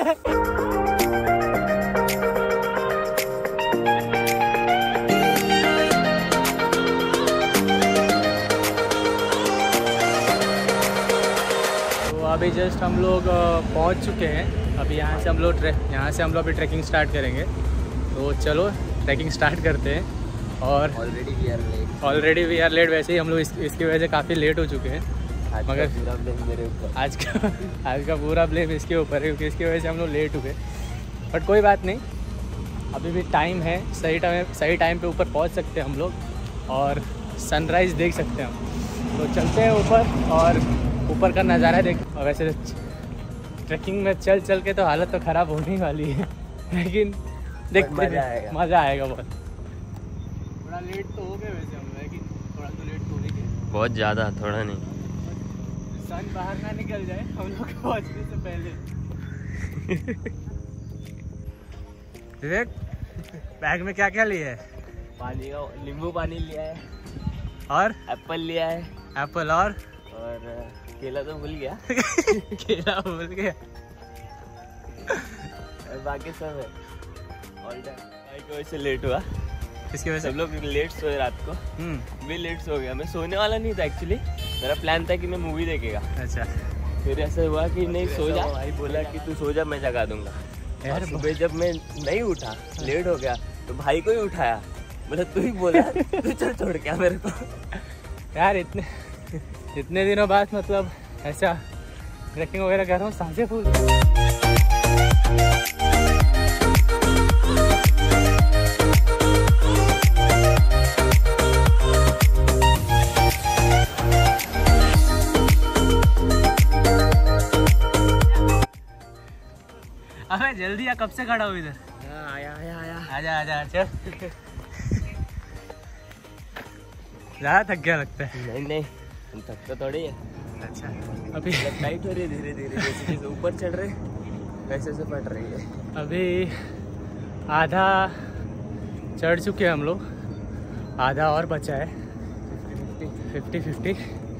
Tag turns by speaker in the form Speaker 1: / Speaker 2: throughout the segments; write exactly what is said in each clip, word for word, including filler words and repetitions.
Speaker 1: अभी जस्ट हम लोग पहुंच चुके हैं। अभी यहाँ से हम लोग यहाँ से हम लोग अभी ट्रैकिंग स्टार्ट करेंगे। तो चलो ट्रैकिंग स्टार्ट करते हैं। और
Speaker 2: already we are late
Speaker 1: already we are late वैसे ही हम लोग इस, इसकी वजह से काफ़ी लेट हो चुके हैं। मगर
Speaker 2: पूरा ब्लेम मेरे ऊपर,
Speaker 1: आज का आज का पूरा ब्लेम इसके ऊपर है क्योंकि इसकी वजह से हम लोग लेट हुए। बट कोई बात नहीं, अभी भी टाइम है, सही टाइम सही टाइम पे ऊपर पहुँच सकते हैं हम लोग और सनराइज़ देख सकते हैं हम। तो चलते हैं ऊपर और ऊपर का नज़ारा देख। और वैसे ट्रैकिंग में चल चल के तो हालत तो ख़राब होने वाली है, लेकिन देखते
Speaker 2: मज़ा आएगा
Speaker 1: मज़ा आएगा बहुत। थोड़ा लेट तो हो गए वैसे हम, लेकिन थोड़ा तो लेट हो ही गए, बहुत ज़्यादा, थोड़ा नहीं। सन बाहर ना निकल जाए हम लोग पहुँचने से पहले। विवेक, बैग में क्या क्या लिया है?
Speaker 2: पानी का नींबू पानी लिया है
Speaker 1: और
Speaker 2: एप्पल लिया है।
Speaker 1: एप्पल और
Speaker 2: और केला तो भूल गया।
Speaker 1: केला भूल गया।
Speaker 2: बाकी सब है ऑल टाइम। भाई की वजह से लेट हुआ,
Speaker 1: इसकी वजह से
Speaker 2: सब लोग लेट सोए रात को।
Speaker 1: हम्म
Speaker 2: भी लेट सो गया। मैं सोने वाला नहीं था एक्चुअली, मेरा प्लान था कि मैं मूवी देखेगा।
Speaker 1: अच्छा,
Speaker 2: फिर ऐसा हुआ कि नहीं सो जा, भाई बोला कि तू सो जा मैं जगा दूंगा। यार सुबह जब मैं नहीं उठा, लेट हो गया, तो भाई को ही उठाया, बोला तू ही बोला तू चल छोड़ क्या मेरे को।
Speaker 1: यार इतने इतने दिनों बाद मतलब ऐसा ट्रैकिंग वगैरह कर रहा हूँ, सांसें फूल। अबे जल्दी आ, कब से खड़ा हूँ इधर?
Speaker 2: आया आया आया
Speaker 1: आजा आजा चल। ज़्यादा थक गया लगता है।
Speaker 2: नहीं नहीं हम थक तो थोड़ी है।
Speaker 1: अच्छा, अभी
Speaker 2: टाइट हो रही है धीरे धीरे, जैसे जैसे ऊपर चढ़ रहे वैसे से फट रही है।
Speaker 1: अभी आधा चढ़ चुके हैं हम लोग, आधा और बचा है, फिफ्टी फिफ्टी।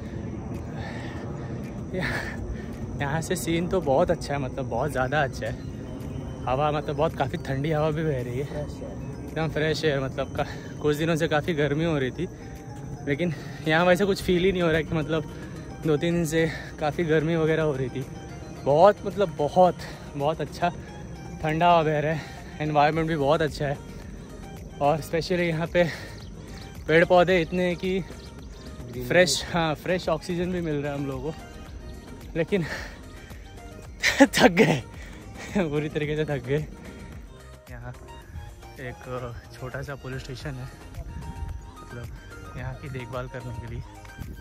Speaker 1: यहाँ से सीन तो बहुत अच्छा है, मतलब बहुत ज़्यादा अच्छा है। हवा मतलब बहुत काफ़ी ठंडी हवा भी बह रही है, एकदम फ्रेश एयर। मतलब का, कुछ दिनों से काफ़ी गर्मी हो रही थी, लेकिन यहाँ वैसे कुछ फील ही नहीं हो रहा है कि मतलब दो तीन दिन से काफ़ी गर्मी वगैरह हो रही थी। बहुत मतलब बहुत बहुत अच्छा ठंडा हवा बह रहा है, एनवायरनमेंट भी बहुत अच्छा है। और स्पेशली यहाँ पे पेड़ पौधे इतने कि फ्रेश, हाँ फ्रेश ऑक्सीजन भी मिल रहा है हम लोगों को। लेकिन थक गए, पूरी तरीके से थक गए। यहाँ एक छोटा सा पुलिस स्टेशन है, मतलब यहाँ की देखभाल करने के लिए।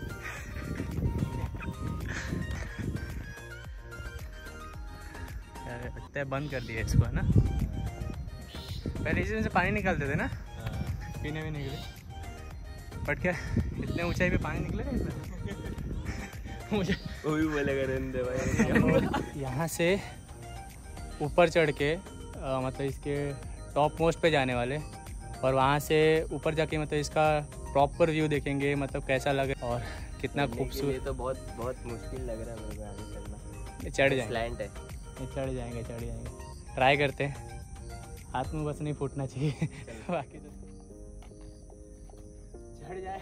Speaker 1: यार लगता है बंद कर दिया इसको, है ना? पहले इसमें से पानी निकालते थे ना, पीने भी निकले। बट क्या इतने ऊंचाई पे पानी निकलेगा इसमें? मुझे
Speaker 2: वो भी बोलेगा रहने भाई।
Speaker 1: यहाँ से ऊपर चढ़ के आ, मतलब इसके टॉप मोस्ट पे जाने वाले, और वहाँ से ऊपर जाके मतलब इसका प्रॉपर व्यू देखेंगे, मतलब कैसा लगे और कितना खूबसूरत।
Speaker 2: तो बहुत बहुत मुश्किल लग रहा है मेरे को आगे चढ़ना।
Speaker 1: चढ़ जाएंगे,
Speaker 2: स्लैंट है,
Speaker 1: चढ़ जाएंगे चढ़ जाएंगे ट्राई करते हैं। हाथ में बस नहीं फूटना चाहिए, बाकी तो चढ़ जाए।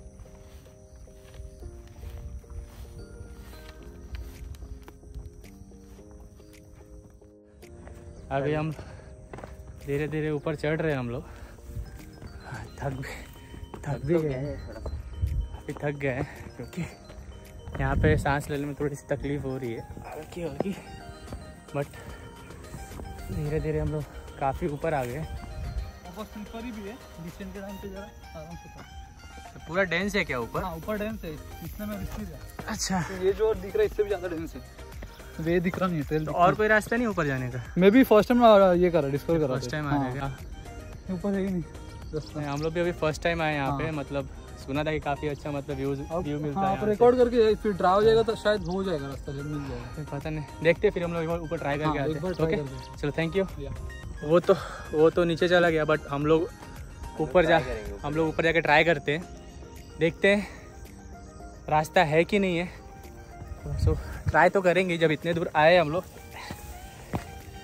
Speaker 1: अभी हम धीरे धीरे ऊपर चढ़ रहे हैं हम लोग। थक भी थक भी गए, अभी थक गए हैं क्योंकि यहाँ पे सांस लेने में थोड़ी सी तकलीफ हो रही है, हल्की हल्की। बट धीरे धीरे हम लोग काफ़ी ऊपर आ गए।
Speaker 3: स्लीपर ही भी है, डिसेंट के टाइम पे जरा आराम से था।
Speaker 1: तो पूरा डेंस है क्या ऊपर?
Speaker 3: हाँ ऊपर डेंस है, इसमें मैं रिस्की है।
Speaker 1: अच्छा,
Speaker 3: तो ये जो दिख रहा है इससे भी ज़्यादा डेंस है, वे दिख रहा नहीं है।
Speaker 1: तो और कोई रास्ता नहीं ऊपर जाने का?
Speaker 3: मैं भी फर्स्ट टाइम ये करा, डिस्कवर करा,
Speaker 1: फर्स्ट टाइम आ गया
Speaker 3: ऊपर है ही नहीं।
Speaker 1: हम लोग भी अभी फर्स्ट टाइम आए यहाँ पे। मतलब सुना था कि काफ़ी अच्छा मतलब व्यूज व्यू मिलता है।
Speaker 3: आप रिकॉर्ड करके फिर ड्रा हो जाएगा तो शायद हो जाएगा रास्ता, जब मिल जाएगा
Speaker 1: पता नहीं, देखते फिर हम लोग ऊपर ट्राई करके आते हैं। ओके चलो, थैंक यू।
Speaker 3: या
Speaker 1: वो तो वो तो नीचे चला गया, बट हम लोग ऊपर जा हम लोग ऊपर जाके ट्राई करते हैं, देखते हैं रास्ता है कि नहीं है। सो ट्राई तो करेंगे, जब इतने दूर आए हम लोग।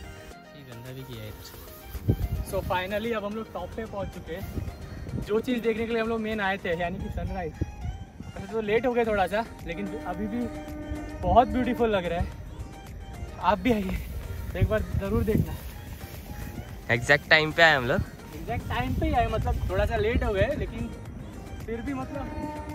Speaker 1: सो फाइनली अब हम लोग टॉप पे पहुंच चुके हैं। जो चीज़ देखने के लिए हम लोग मेन आए थे, यानी कि सनराइज। वैसे तो लेट हो गए थोड़ा सा, लेकिन अभी भी बहुत ब्यूटीफुल लग रहा है। आप भी आइए, एक बार ज़रूर देखना।
Speaker 2: एग्जैक्ट टाइम पे आए हम लोग,
Speaker 1: एग्जैक्ट टाइम पे ही आए, मतलब थोड़ा सा लेट हो गए, लेकिन फिर भी मतलब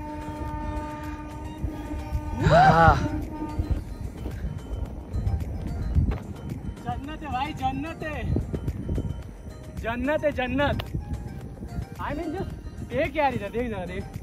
Speaker 1: जन्नत है भाई, जन्नत है, जन्नत है, जन्नत। आई मीन जस्ट देख यार, इधर देख, जरा देख।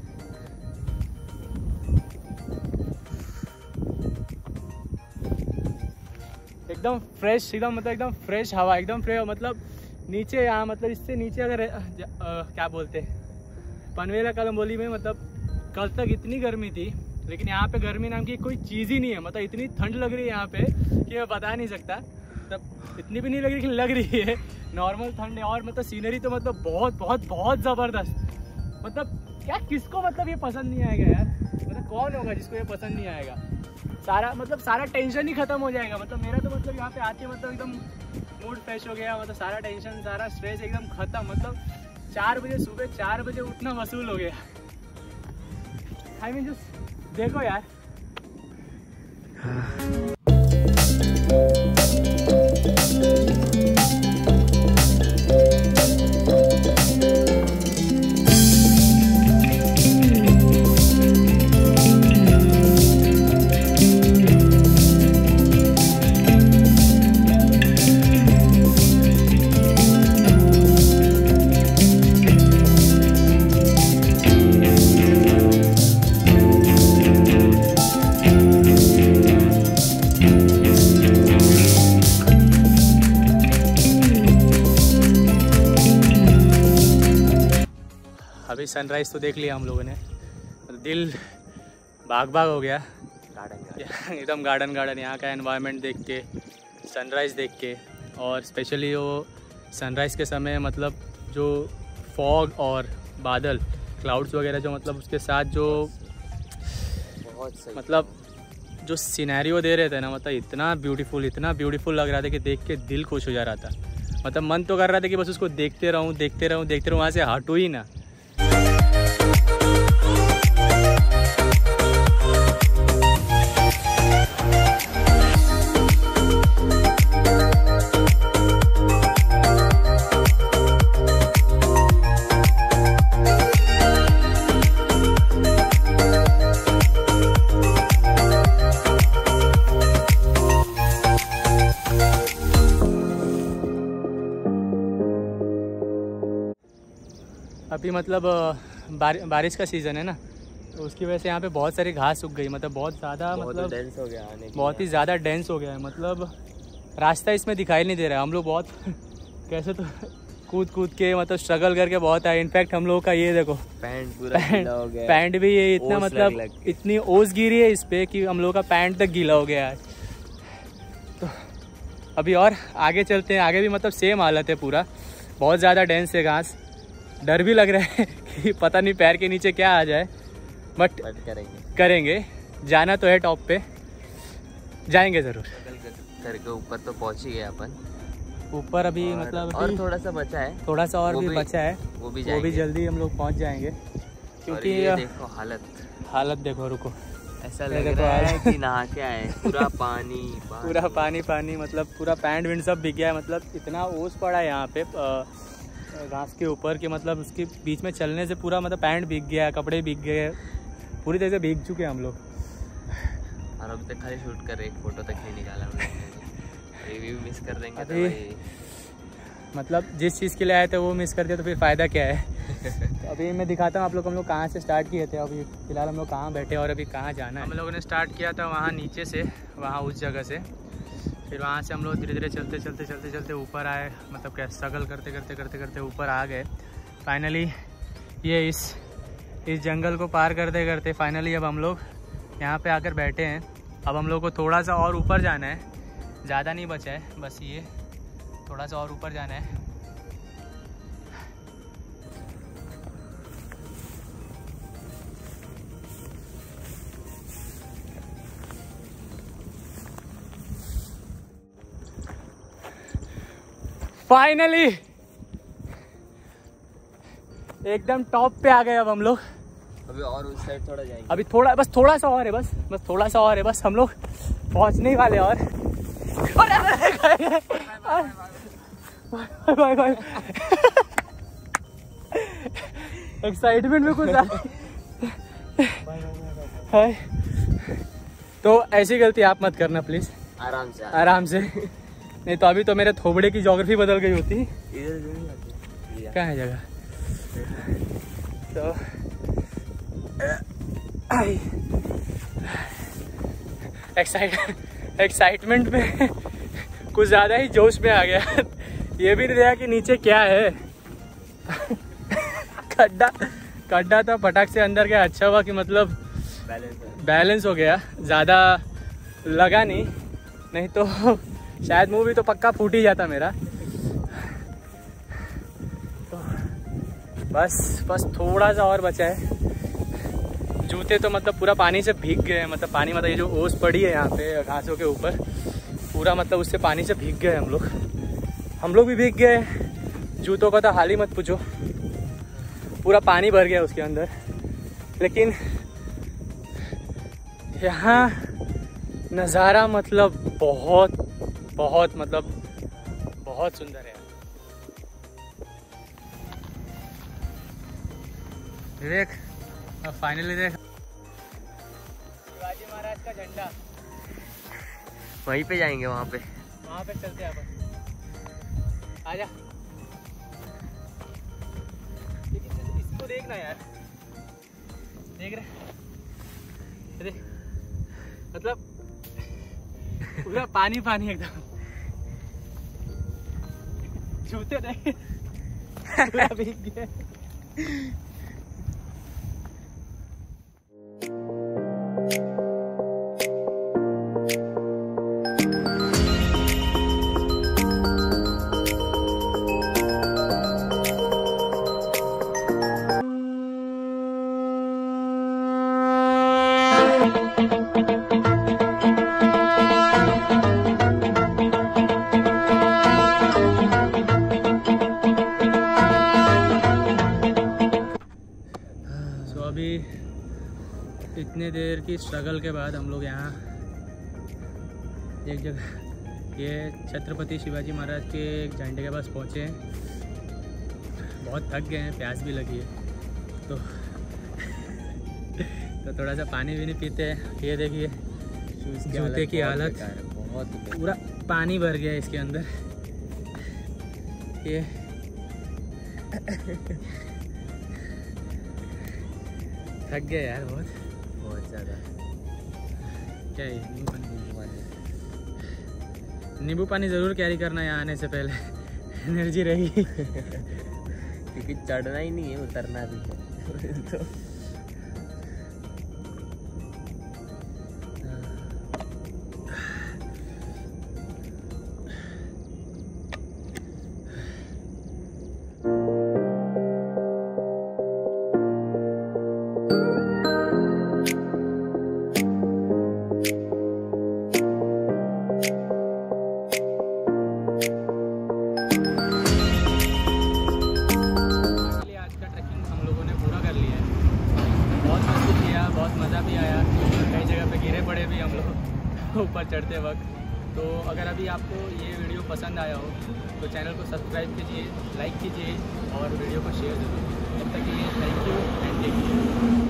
Speaker 1: एकदम फ्रेश, एकदम मतलब एकदम फ्रेश हवा, एकदम फ्रेश। मतलब नीचे यहाँ, मतलब इससे नीचे अगर आ, आ, क्या बोलते हैं, पनवेला कदमबोली में, मतलब कल तक इतनी गर्मी थी, लेकिन यहाँ पे गर्मी नाम की कोई चीज़ ही नहीं है। मतलब इतनी ठंड लग रही है यहाँ पे कि मैं बता नहीं सकता। मतलब इतनी भी नहीं लग रही कि लग रही है, नॉर्मल ठंड है। और मतलब सीनरी तो मतलब बहुत बहुत बहुत ज़बरदस्त। मतलब क्या, किसको मतलब ये पसंद नहीं आएगा यार? मतलब कौन होगा जिसको ये पसंद नहीं आएगा? सारा मतलब सारा टेंशन ही खत्म हो जाएगा। मतलब मेरा तो मतलब यहाँ पे आते मतलब एकदम मूड फ्रेश हो गया। मतलब सारा टेंशन, सारा स्ट्रेस एकदम खत्म। मतलब चार बजे सुबह चार बजे उठना वसूल हो गया। आई मीन जस्ट देखो यार। अभी सनराइज़ तो देख लिया हम लोगों ने, दिल बाग बाग हो गया। गार्डन एकदम गार्डन गार्डन यहाँ का एनवायरनमेंट देख के, सनराइज़ देख के। और स्पेशली वो सनराइज़ के समय मतलब जो फॉग और बादल, क्लाउड्स वगैरह, जो मतलब उसके साथ जो
Speaker 2: बहुत सही,
Speaker 1: मतलब जो सिनेरियो दे रहे थे ना, मतलब इतना ब्यूटीफुल, इतना ब्यूटीफुल लग रहा था कि देख के दिल खुश हो जा रहा था। मतलब मन तो कर रहा था कि बस उसको देखते रहूँ, देखते रहूँ, देखते रहूँ, वहाँ से हटूँ ही ना। अभी मतलब बार, बारिश का सीज़न है ना, तो उसकी वजह से यहाँ पे बहुत सारी घास उग गई। मतलब बहुत ज़्यादा, मतलब
Speaker 2: डेंस हो गया आने
Speaker 1: बहुत ही ज़्यादा डेंस हो गया है। मतलब रास्ता इसमें दिखाई नहीं दे रहा है। हम लोग बहुत कैसे तो कूद कूद के, मतलब स्ट्रगल करके बहुत आए। इनफैक्ट हम लोगों का ये देखो
Speaker 2: पैंट पूरा गीला हो गया,
Speaker 1: पैंट भी ये इतना मतलब लग लग। इतनी ओस गिरी है इस पर कि हम लोगों का पैंट तक गीला हो गया है। तो अभी और आगे चलते हैं। आगे भी मतलब सेम हालत है, पूरा बहुत ज़्यादा डेंस है घास। डर भी लग रहा है कि पता नहीं पैर के नीचे क्या आ जाए, बट
Speaker 2: करेंगे
Speaker 1: करेंगे जाना तो है, टॉप पे जाएंगे ज़रूर।
Speaker 2: करके ऊपर तो पहुंच ही गए अपन।
Speaker 1: ऊपर अभी और, मतलब
Speaker 2: और थोड़ा सा बचा है,
Speaker 1: थोड़ा सा और भी, भी बचा है,
Speaker 2: वो भी
Speaker 1: वो भी जल्दी हम लोग पहुंच जाएंगे। क्योंकि ये
Speaker 2: देखो हालत
Speaker 1: हालत देखो, रुको,
Speaker 2: ऐसा लग रहा है कि नहा के आए। पूरा पानी, पानी
Speaker 1: पूरा पानी पानी, मतलब पूरा पैंट विंट सब भीग गया है। मतलब इतना ओस पड़ा है यहाँ पे घास के ऊपर कि मतलब उसके बीच में चलने से पूरा मतलब पैंट भीग गया, कपड़े भीग गए, पूरी तरह से भीग चुके हैं हम लोग।
Speaker 2: और अभी तक खाली शूट कर रहे, एक फोटो तक नहीं निकाला हम लोगों ने। रिव्यू मिस कर देंगे तो भाई,
Speaker 1: मतलब जिस चीज़ के लिए आए थे वो मिस कर दिया तो फिर फ़ायदा क्या है। तो अभी मैं दिखाता हूँ आप लोग हम लोग कहाँ से स्टार्ट किए थे। अभी फ़िलहाल हम लोग कहाँ बैठे और अभी कहाँ जाना है। हम लोगों ने स्टार्ट किया था वहाँ नीचे से, वहाँ उस जगह से। फिर वहाँ से हम लोग धीरे धीरे चलते चलते चलते चलते ऊपर आए। मतलब क्या स्ट्रगल करते करते करते करते ऊपर आ गए। फाइनली ये इस इस जंगल को पार करते करते फाइनली अब हम लोग यहाँ पे आकर बैठे हैं। अब हम लोग को थोड़ा सा और ऊपर जाना है, ज़्यादा नहीं बचा है, बस ये थोड़ा सा और ऊपर जाना है। फाइनली एकदम टॉप पे आ गए अब हम लोग।
Speaker 2: अभी और उस साइड थोड़ा जाएंगे।
Speaker 1: अभी थोड़ा बस थोड़ा सा और है, बस बस थोड़ा सा और है, बस हम लोग पहुंचने ही वाले। और बाय बाय। एक्साइटमेंट में कुछ है तो ऐसी गलती आप मत करना प्लीज।
Speaker 2: आराम से
Speaker 1: आराम से, नहीं तो अभी तो मेरे थोबड़े की ज्योग्राफी बदल गई होती।
Speaker 2: इधर
Speaker 1: कहाँ है जगह? तो एक्साइट एक्साइटमेंट में कुछ ज़्यादा ही जोश में आ गया। ये भी नहीं देखा कि नीचे क्या है। खड्डा खड्डा था, फटाक से अंदर गया। अच्छा हुआ कि मतलब
Speaker 2: बैलेंस
Speaker 1: बैलेंस हो गया, ज़्यादा लगा नहीं, नहीं तो शायद मुंह भी तो पक्का फूट ही जाता मेरा। तो बस बस थोड़ा सा और बचा है। जूते तो मतलब पूरा पानी से भीग गए हैं, मतलब पानी मतलब ये जो ओस पड़ी है यहाँ पे घासों के ऊपर, पूरा मतलब उससे पानी से भीग गए हम लोग। हम लोग भी भीग गए, जूतों का तो हाल ही मत पूछो, पूरा पानी भर गया उसके अंदर। लेकिन यहाँ नज़ारा मतलब बहुत बहुत मतलब बहुत सुंदर है। देख अब फाइनली देख शिवाजी महाराज का झंडा।
Speaker 2: वहीं पे जाएंगे, वहाँ पे
Speaker 1: वहाँ पे चलते हैं अपन। आजा, इसको देखना यार, देख रहे देख मतलब पूरा पानी पानी एकदम। जूते नहीं पूरा भीग गए। अभी इतने देर की स्ट्रगल के बाद हम लोग यहाँ एक जगह, ये छत्रपति शिवाजी महाराज के एक झंडे के पास पहुँचे हैं। बहुत थक गए हैं, प्यास भी लगी है, तो तो थोड़ा सा पानी भी नहीं पीते हैं। ये देखिए जूते की हालत,
Speaker 2: बहुत
Speaker 1: पूरा पानी भर गया इसके अंदर। ये थक गए यार बहुत
Speaker 2: बहुत ज़्यादा।
Speaker 1: क्या है नींबू पानी? नींबू पानी ज़रूर कैरी करना यहाँ आने से पहले, एनर्जी रहेगी।
Speaker 2: क्योंकि चढ़ना ही नहीं है, उतरना भी है। तो
Speaker 1: ऊपर चढ़ते वक्त। तो अगर अभी आपको ये वीडियो पसंद आया हो तो चैनल को सब्सक्राइब कीजिए, लाइक कीजिए और वीडियो को शेयर जरूर कीजिए। तब तक के लिए thank you and take care.